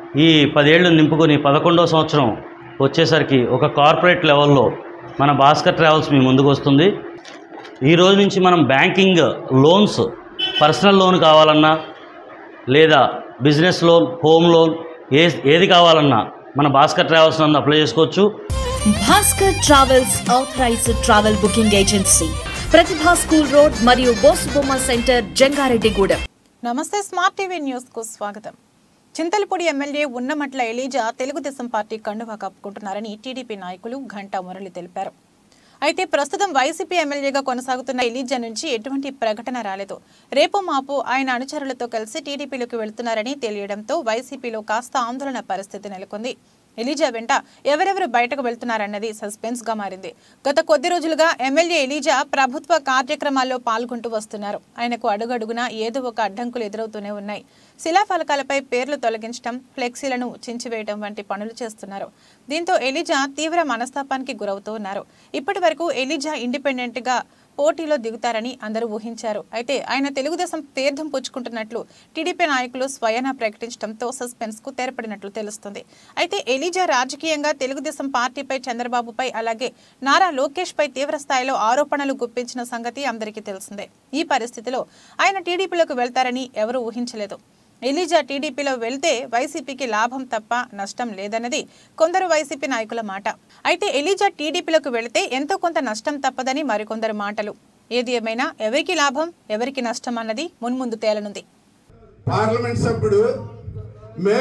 ఈ 10 ఏళ్ళు నింపుకొని 11వ సంవత్సరం వచ్చేసరికి ఒక కార్పొరేట్ లెవెల్లో మన భాస్కర్ ట్రావెల్స్ మీ ముందుకు వస్తుంది. ఈ రోజు నుంచి మనం బ్యాంకింగ్ లోన్స్, పర్సనల్ లోన్ కావాలన్నా లేదా బిజినెస్ లోన్, హోమ్ లోన్ ఏది కావాలన్నా మన భాస్కర్ ట్రావెల్స్ నందు అప్లై చేసుకోవచ్చు. Bhaskar travels authorized travel booking agency, Pratibha school road మరియు బోసుబొమ్మ సెంటర్, జంగారెడ్డిగూడెం. నమస్తే, స్మార్ట్ టీవీ న్యూస్ కు స్వాగతం. చింతలపూడి ఎమ్మెల్యే ఉన్నమట్ల ఎలీజా తెలుగుదేశం పార్టీ కండువా కప్పుకుంటున్నారని టీడీపీ నాయకులు ఘంటా మురళి తెలిపారు. అయితే ప్రస్తుతం వైసీపీ ఎమ్మెల్యేగా కొనసాగుతున్న ఎలీజా నుంచి ఎటువంటి ప్రకటన రాలేదు. రేపు మాపు ఆయన అనుచరులతో కలిసి టీడీపీలోకి వెళ్తున్నారని తెలియడంతో వైసీపీలో కాస్త ఆందోళన పరిస్థితి నెలకొంది. ఎలీజా వెంట ఎవరెవరు బయటకు వెళ్తున్నారన్నది సస్పెన్స్ గా మారింది. గత కొద్ది రోజులుగా ఎమ్మెల్యే ఎలీజా ప్రభుత్వ కార్యక్రమాల్లో పాల్గొంటూ వస్తున్నారు. ఆయనకు అడుగడుగునా ఏదో ఒక అడ్డంకులు ఎదురవుతూనే ఉన్నాయి. శిలాఫలకాలపై పేర్లు తొలగించడం, ఫ్లెక్సీలను చించివేయడం వంటి పనులు చేస్తున్నారు. దీంతో ఎలీజా తీవ్ర మనస్తాపానికి గురవుతూ ఉన్నారు. ఇప్పటి వరకు ఎలీజా ఇండిపెండెంట్ గా పోటీలో దిగుతారని అందరూ ఊహించారు. అయితే ఆయన తెలుగుదేశం తీర్థం పుచ్చుకుంటున్నట్లు టీడీపీ నాయకులు స్వయానా ప్రకటించడంతో సస్పెన్స్ కు తెరపడినట్లు తెలుస్తుంది. అయితే ఎలీజా రాజకీయంగా తెలుగుదేశం పార్టీపై, చంద్రబాబుపై, అలాగే నారా లోకేష్ పై తీవ్ర స్థాయిలో ఆరోపణలు గుప్పించిన సంగతి అందరికీ తెలిసిందే. ఈ పరిస్థితిలో ఆయన టీడీపీలోకి వెళ్తారని ఎవరూ ఊహించలేదు. ఎలీజా టీడీపీలో వెళ్తే వైసీపీకి లాభం తప్ప నష్టం లేదన్నది కొందరు వైసీపీ నాయకుల మాట. అయితే ఎలీజా టీడీపీలోకి వెళితే ఎంతో కొంత నష్టం తప్పదని మరికొందరు మాటలు. ఏది ఏమైనా ఎవరికి లాభం, ఎవరికి నష్టం అన్నది మున్ముందు తేలనుంది. పార్లమెంట్ సభ్యుడు మే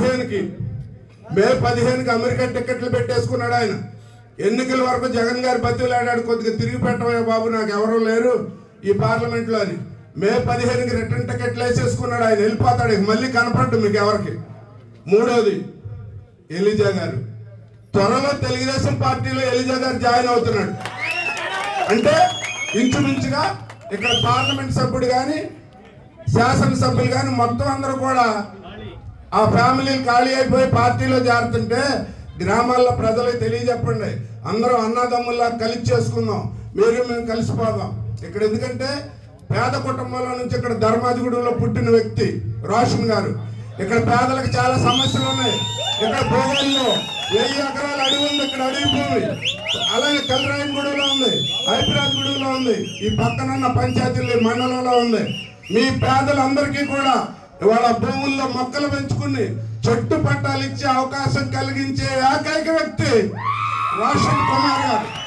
15కి అమెరికా టికెట్లు పెట్టేసుకున్నాడు. ఆయన ఎన్నికల వరకు జగన్ గారి బతిలాడాడు, కొద్దిగా తిరిగి పెట్టవే బాబు, నాకు ఎవరూ లేరు ఈ పార్లమెంట్లో అని. మే 15కి రిటర్న్ టికెట్లు వేసేసుకున్నాడు. ఆయన వెళ్ళిపోతాడు, మళ్ళీ కనపడ్డు మీకు ఎవరికి. మూడోది, ఎలీజా గారు త్వరలో తెలుగుదేశం పార్టీలో ఎలీజా గారు జాయిన్ అవుతున్నాడు. అంటే ఇంచుమించుగా ఇక్కడ పార్లమెంట్ సభ్యుడు కానీ, శాసనసభ్యులు కానీ మొత్తం అందరూ కూడా ఆ ఫ్యామిలీలు ఖాళీ అయిపోయి పార్టీలో చేరుతుంటే గ్రామాల్లో ప్రజలకు తెలియజెప్పండి. అందరూ అన్నదమ్ముల్లా కలిసి చేసుకుందాం, మీరు మేము కలిసిపోదాం ఇక్కడ. ఎందుకంటే పేద కుటుంబంలో నుంచి ఇక్కడ ధర్మాజిగూడెంలో పుట్టిన వ్యక్తి రోషన్ గారు. ఇక్కడ పేదలకు చాలా సమస్యలు ఉన్నాయి. ఇక్కడ భూగోళంలో 1000 ఎకరాల అడవి ఉంది, ఇక్కడ అడవి భూమి. అలాగే కల్రాయనగూడెంలో ఉంది, హైదరాబాద్గూడెంలో ఉంది, ఈ పక్కనున్న పంచాయతీలు మండలంలో ఉంది. మీ పేదలందరికీ కూడా ఇవాళ భూముల్లో మొక్కలు పెంచుకుని చెట్టు పట్టాలు ఇచ్చే అవకాశం కలిగించే ఏకైక వ్యక్తి రోషన్ కుమార్ గారు.